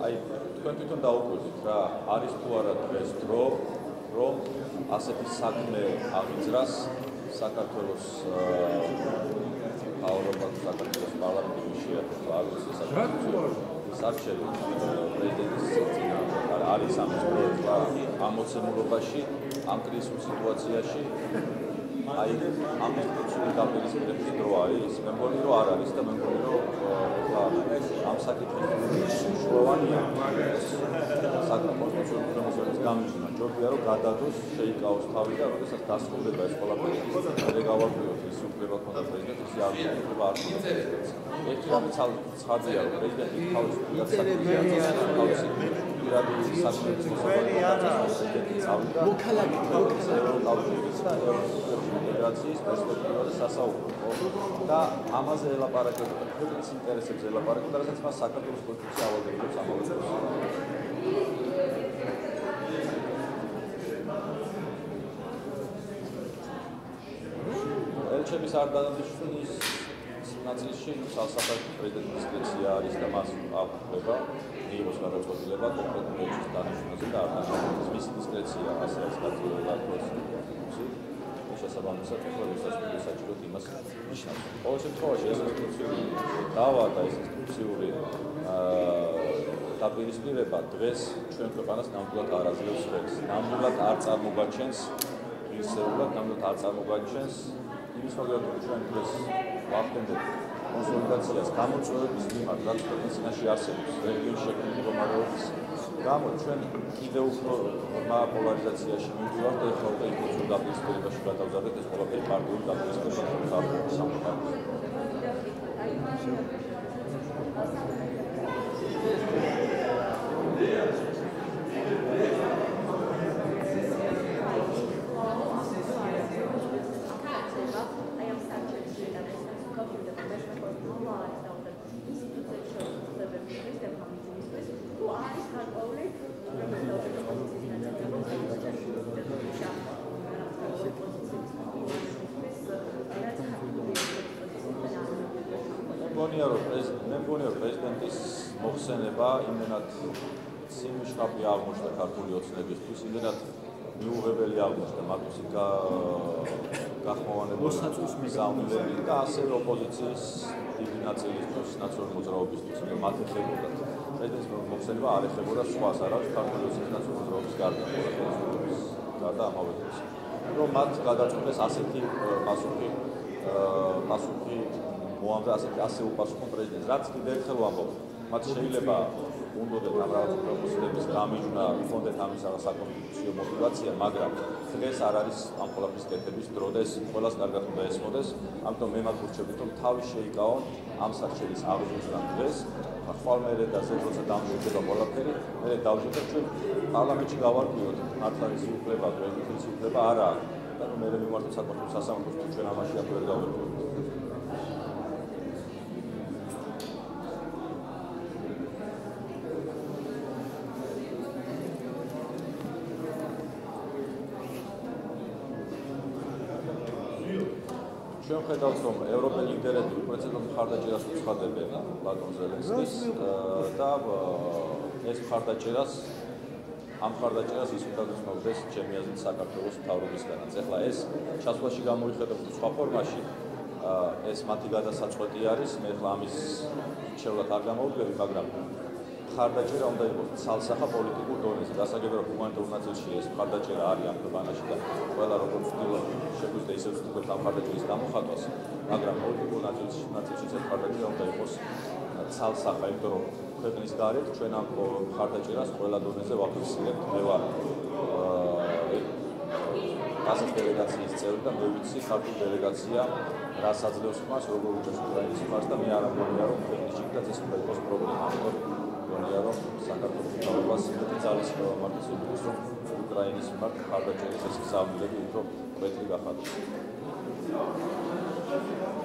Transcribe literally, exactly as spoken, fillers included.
აი თქვენ თვითონ დაუკვირდით რა არის თუ არა დღეს დრო რომ ასეთი საქმე აღიძრას საქართველოს მთავრობა საქართველოს პარლამენტში შეერთება არის საარჩევნო პრეზიდენტის წინააღმდეგ არის ამის პროექტა ამოცემულობაში ამ კრიზისულ სიტუაციაში აი ამ ინსტიტუციური დაპირისპირების დრო არის მე მგონი რომ არ არის და მე მგონი რომ ამ საკითხის მნიშვნელოვანია საკონსტიტუციურ პროცესის გამიჯნა ჯობია რომ გადადოს შეიკავოს თავი და როდესაც დასრულდება ეს ყველაფერი მე გავაკვირდით ის უფლება ქონდა პრეზიდენტის ის არ უფლება არ ქონდა ერთი რამე ცხადია რომ პრეზიდენტი თავის თავის პირადი საქმეების პრეზიდენტი წავიდა მოქალაქე მოქალაქის და ინტეგრაციის პერსპექტივაზე სასაუბრო და ამაზე ელაპარაკებოდა ქვეყნის ინტერესებზე ელაპარაკებოდა რასაც მას საქართველოს კონსტიტუცია ავალდებებს ამავე დროს ელჩების არ დადასტურების ნაწილში სასახლის პრეზიდენტის დისკრეცია არის და მას აღება მიიღოს გადაწყვეტილება კონკრეტულ ელჩის დანიშნულზე და არ დანიშნულზე მისი დისკრეცია ასე არის გაწევრილი შესაბამისად პროცესის საჭიროდ იმას ნიშნავს. ყოველ შემთხვევაში ეს ინსტიტუციური დავა და ეს ინსტიტუციური დაპირისპირება დღეს ჩვენ ქვეყანას ნამდვილად არ აძლევს ხელს. ნამდვილად არ წარმოგვაჩენს ღირსეულად, ნამდვილად არ წარმოგვაჩენს იმის მაგალითად ჩვენ დღეს ვახდენდეთ კონსოლიდაციას გამოწვევების მიმართ, რაც ქვეყნის წინაშე არსებობს რეგიონის შექმნის მდგომარეობის გამო ჩვენ კიდევ უფრო პოლარიზაციაში მივდივართ და ეხლა უკვე ინსტიტუციურ დაპირისპირებაში გადავზარდეთ ეს ყველაფერი პარტიულ დაპირისპირებაში საქართველოს სამოქალაქო. მე მგონია რომ პრეზიდენტის მოხსენება იმენად სიმშრაფე აღმოჩნდა ქართული ოცნებისთვის, იმენად მიუღებელი აღმოჩნდა მათთვის გახმოვანებული მიზანები და ასევე ოპოზიციის დიდი ნაწილისთვის, ნაციონალური მოძრაობისთვის, რომ მათ ეხებოდა. პრეზიდენტის მოხსენება არ ეხებოდა სხვას, არა ქართული ოცნების ნაციონალური მოძრაობის გარდა, გარდა ამავე დროს. რომ მათ გადაწყვეტეს ასეთი პასუხი პასუხი მოამზა ასეთი ასე უპასუხო პრეზიდენტს, რაც კიდევ ერთხელ ვამბობ, მათ შეიძლება უნდოდათ ამ რაღაც პროპოზიციების გამიჯნა, იქონდეთ ამის რაღაც საკონსტიტუციო мотиваცია, მაგრამ დღეს არ არის ამ ყველაფრის კეთების დრო და ეს ყველას კარგად უნდა ესმოდეს, ამიტომ მე მათ ვურჩევთ, რომ თავი შეიკავონ ამ საქმის აღზრდიდან დღეს, ხვალ მერე და ზედ როცა დამჯერდება ყველაფერი, მე დავждოთ ჩვენ პარლამენტში გავარკვიოთ, მართლა ის უფლება, პრეზიდენტის უფლება არა აქვს და მე მე მიმართოთ საკონსტიტუციო სასამართლოს ჩვენ ამაში აქ ვერ გავერკვევთ. ჩვენ ხედავთ რომ ევროპელი ლიდერები უპრეცედენტო მხარდაჭერას უცხადებენ პლატონ ზელენსკის და ეს მხარდაჭერას ამ მხარდაჭერას ის უნდა გრძნობდეს ჩემი აზრით საქართველოს მთავრობისგანაც. ეხლა ეს ჩასვლაში გამოიხედავთ სხვა ფორმაში ეს მათი გადასაწყვეტი არის, მე ეხლა ამის შევლად არ გამოვდგები, მაგრამ მხარდაჭერა უნდა იყოს ცალსახა პოლიტიკურ დონეზე. გასაგებია რომ ჰუმანიტარულ ნაწილში ეს მხარდაჭერა არის ამ ქვეყანაში და ყველა როგორც ვთქვით, შეგვიძლია ისევ ვთქვით ამ მხარდაჭერის გამოხატვას, მაგრამ პოლიტიკურ ნაწილში ნაწილში ეს მხარდაჭერა უნდა იყოს ცალსახა, იმიტომ რომ ქვეყნის გარეთ ჩვენ ამ მხარდაჭერას ყველა დონეზე ვაფიქსირებთ. მე ვარ ასეთ დელეგაციის წევრი და მე ვიცი ქართული დელეგაცია რას აძლევს მას, როგორ უჭერს უკრაინის მხარს და მე არ ამბობია რომ ქვეყნის ჯიქდაც ეს უნდა იყოს პრობლემა. მგონია რომ საქართველოს მთავრობას მეტი ძალის მარტის უდრის რომ უკრაინის მხართ მხარდაჭერის ეს გზავნილები უფრო მეტი გახადოს.